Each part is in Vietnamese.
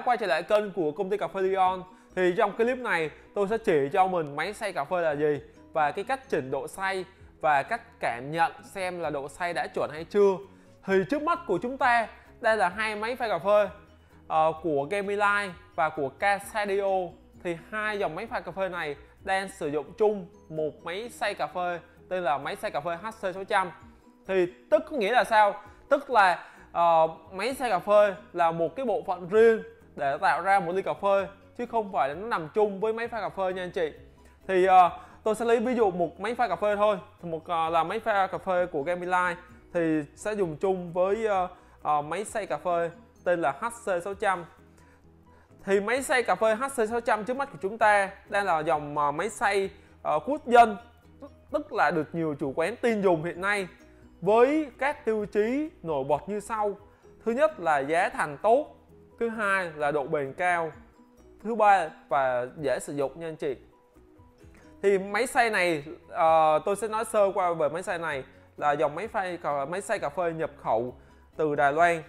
quay trở lại kênh của công ty cà phê Leon. Thì trong clip này tôi sẽ chỉ cho mình máy xay cà phê là gì, và cái cách chỉnh độ xay và cách cảm nhận xem là độ xay đã chuẩn hay chưa. Thì trước mắt của chúng ta đây là hai máy pha cà phê của Gamillight và của Casadio. Thì hai dòng máy pha cà phê này đang sử dụng chung một máy xay cà phê tên là máy xay cà phê HC600. Thì tức có nghĩa là sao? Tức là máy xay cà phê là một cái bộ phận riêng để tạo ra một ly cà phê, chứ không phải là nó nằm chung với máy pha cà phê nha anh chị. Thì tôi sẽ lấy ví dụ một máy pha cà phê thôi. Một là máy pha cà phê của Gamillight thì sẽ dùng chung với máy xay cà phê tên là HC600. Thì máy xay cà phê HC600 trước mắt của chúng ta đang là dòng máy xay quốc dân, tức là được nhiều chủ quán tin dùng hiện nay, với các tiêu chí nổi bật như sau. Thứ nhất là giá thành tốt, thứ hai là độ bền cao, thứ ba và dễ sử dụng nha anh chị. Thì máy xay này tôi sẽ nói sơ qua về máy xay này, là dòng máy xay cà phê nhập khẩu từ Đài Loan.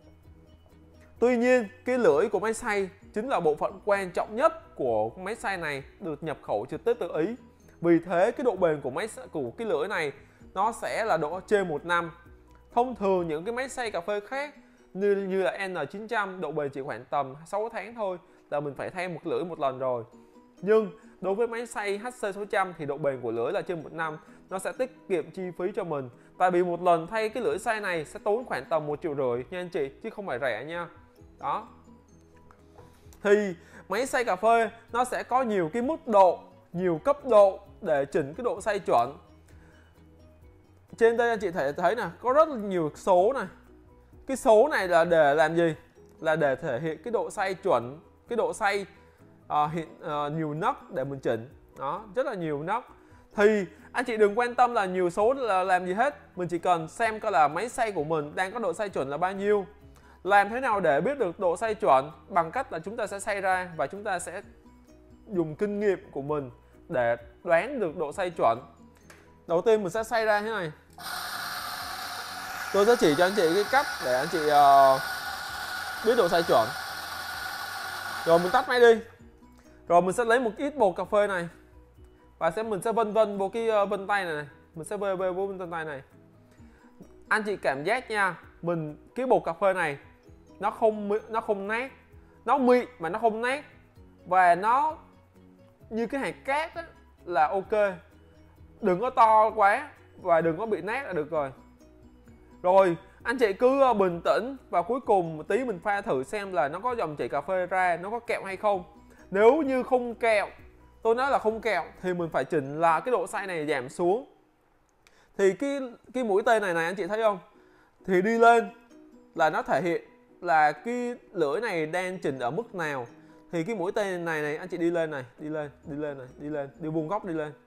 Tuy nhiên cái lưỡi của máy xay chính là bộ phận quan trọng nhất của máy xay này, được nhập khẩu trực tiếp từ Ý. Vì thế cái độ bền của cái lưỡi này nó sẽ là độ trên 1 năm. Thông thường những cái máy xay cà phê khác như là N900 độ bền chỉ khoảng tầm 6 tháng thôi là mình phải thay một lưỡi một lần rồi. Nhưng đối với máy xay HC600 thì độ bền của lưỡi là trên 1 năm. Nó sẽ tiết kiệm chi phí cho mình. Tại vì một lần thay cái lưỡi xay này sẽ tốn khoảng tầm 1,5 triệu nha anh chị, chứ không phải rẻ nha. Đó. Thì máy xay cà phê nó sẽ có nhiều cái mức độ, nhiều cấp độ để chỉnh cái độ xay chuẩn. Trên đây anh chị thấy nè, có rất là nhiều số này. Cái số này là để làm gì? Là để thể hiện cái độ xay chuẩn, cái độ xay nhiều nấc để mình chỉnh. Đó, rất là nhiều nấc. Thì anh chị đừng quan tâm là nhiều số là làm gì hết. Mình chỉ cần xem coi là máy xay của mình đang có độ xay chuẩn là bao nhiêu. Làm thế nào để biết được độ xay chuẩn? Bằng cách là chúng ta sẽ xay ra và chúng ta sẽ dùng kinh nghiệm của mình để đoán được độ xay chuẩn. Đầu tiên mình sẽ xay ra thế này. Tôi sẽ chỉ cho anh chị cái cách để anh chị biết độ xay chuẩn. Rồi mình tắt máy đi. Rồi mình sẽ lấy một ít bột cà phê này và mình sẽ vân vô cái vân tay này. Mình sẽ vê vô vân tay này. Anh chị cảm giác nha, cái bột cà phê này nó không nát, nó mịn mà nó không nát, và nó như cái hạt cát á, là ok. Đừng có to quá và đừng có bị nát là được rồi. Rồi anh chị cứ bình tĩnh và cuối cùng một tí mình pha thử xem là nó có dòng chảy cà phê ra, nó có kẹo hay không. Nếu như không kẹo, tôi nói là không kẹo, thì mình phải chỉnh là cái độ xay này giảm xuống. Thì cái mũi tên này anh chị thấy không? Thì đi lên là nó thể hiện là cái lưỡi này đang chỉnh ở mức nào. Thì cái mũi tên này anh chị đi lên này, đi vuông góc đi lên.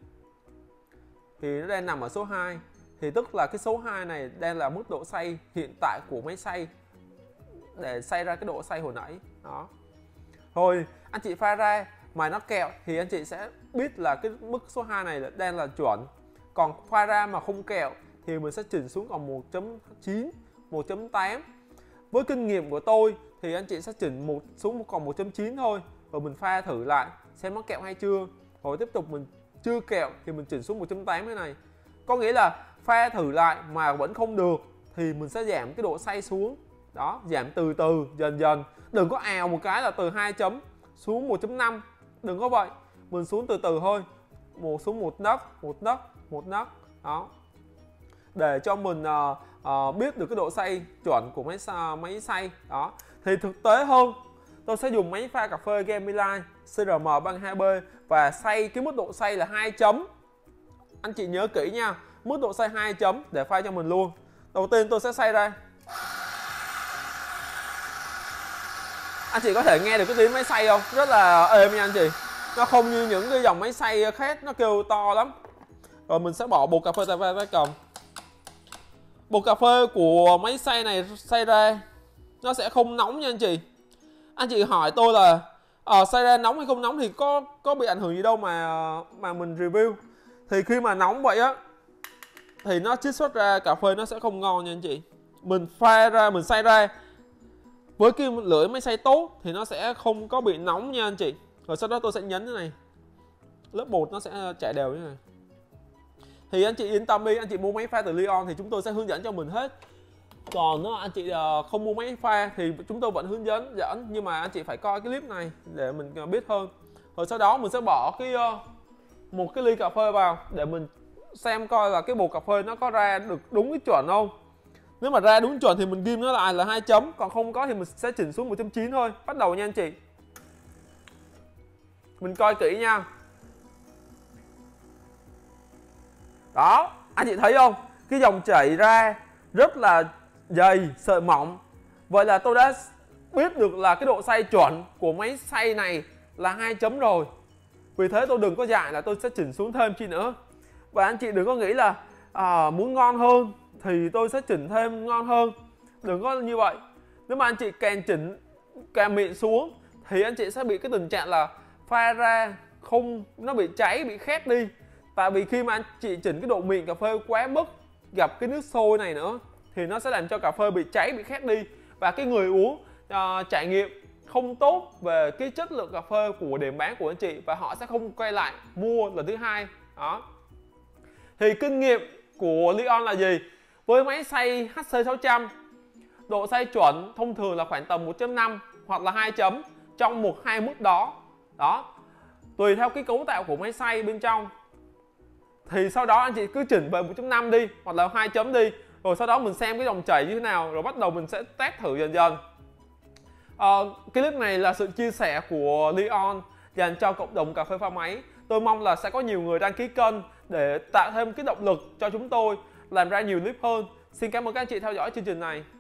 Thì nó đang nằm ở số 2. Thì tức là cái số 2 này đang là mức độ xay hiện tại của máy xay để xay ra cái độ xay hồi nãy. Đó. Rồi anh chị pha ra mà nó kẹo thì anh chị sẽ biết là cái mức số 2 này đang là chuẩn. Còn pha ra mà không kẹo thì mình sẽ chỉnh xuống còn 1.9, 1.8. Với kinh nghiệm của tôi thì anh chị sẽ chỉnh xuống còn 1.9 thôi. Rồi mình pha thử lại xem nó kẹo hay chưa. Rồi tiếp tục mình chưa kẹo thì mình chỉnh xuống 1.8 thế này. Có nghĩa là pha thử lại mà vẫn không được thì mình sẽ giảm cái độ xay xuống. Đó, giảm từ từ, dần dần. Đừng có ào một cái là từ 2 chấm xuống 1.5. Đừng có vậy. Mình xuống từ từ thôi. Xuống một nấc. Đó. Để cho mình biết được cái độ xay chuẩn của máy xay. Đó. Thì thực tế hơn, tôi sẽ dùng máy pha cà phê Gamillight CRM32B và xay cái mức độ xay là 2 chấm. Anh chị nhớ kỹ nha, mức độ xay 2 chấm để pha cho mình luôn. Đầu tiên tôi sẽ xay ra. Anh chị có thể nghe được cái tiếng máy xay không? Rất là êm nha anh chị. Nó không như những cái dòng máy xay khác nó kêu to lắm. Rồi mình sẽ bỏ bột cà phê tay cầm. Bột cà phê của máy xay này xay ra nó sẽ không nóng nha anh chị. Anh chị hỏi tôi là xay ra nóng hay không nóng thì có bị ảnh hưởng gì đâu mà mình review. Thì khi mà nóng vậy á thì nó chiết xuất ra cà phê nó sẽ không ngon nha anh chị. Mình pha ra, mình xay ra với cái lưỡi máy xay tốt thì nó sẽ không có bị nóng nha anh chị. Rồi sau đó tôi sẽ nhấn cái này, lớp bột nó sẽ chảy đều như này. Thì anh chị yên tâm đi, anh chị mua máy pha từ Lion thì chúng tôi sẽ hướng dẫn cho mình hết. Còn nó anh chị không mua máy pha thì chúng tôi vẫn hướng dẫn, nhưng mà anh chị phải coi cái clip này để mình biết hơn. Rồi sau đó mình sẽ bỏ một cái ly cà phê vào để mình xem coi là cái bột cà phê nó có ra được đúng cái chuẩn không. Nếu mà ra đúng chuẩn thì mình ghim nó lại là 2 chấm, còn không có thì mình sẽ chỉnh xuống 1.9 thôi. Bắt đầu nha anh chị. Mình coi kỹ nha. Đó, anh chị thấy không? Cái dòng chảy ra rất là dày, sợi mỏng. Vậy là tôi đã biết được là cái độ xay chuẩn của máy xay này là 2 chấm rồi. Vì thế tôi đừng có dại là tôi sẽ chỉnh xuống thêm chi nữa. Và anh chị đừng có nghĩ là muốn ngon hơn thì tôi sẽ chỉnh thêm ngon hơn. Đừng có như vậy. Nếu mà anh chị càng chỉnh càng mịn xuống thì anh chị sẽ bị cái tình trạng là pha ra không, nó bị cháy, bị khét đi. Tại vì khi mà anh chị chỉnh cái độ mịn cà phê quá mức, gặp cái nước sôi này nữa thì nó sẽ làm cho cà phê bị cháy, bị khét đi. Và cái người uống trải nghiệm không tốt về cái chất lượng cà phê của điểm bán của anh chị, và họ sẽ không quay lại mua lần thứ hai. Đó. Thì kinh nghiệm của Lion là gì? Với máy xay HC600, độ xay chuẩn thông thường là khoảng tầm 1.5 hoặc là 2 chấm trong 1-2 mức đó. Đó. Tùy theo cái cấu tạo của máy xay bên trong. Thì sau đó anh chị cứ chỉnh về 1.5 đi hoặc là 2 chấm đi. Rồi sau đó mình xem cái dòng chảy như thế nào, rồi bắt đầu mình sẽ test thử dần dần. Clip này là sự chia sẻ của Lion dành cho cộng đồng cà phê pha máy. Tôi mong là sẽ có nhiều người đăng ký kênh để tạo thêm cái động lực cho chúng tôi làm ra nhiều clip hơn. Xin cảm ơn các anh chị theo dõi chương trình này.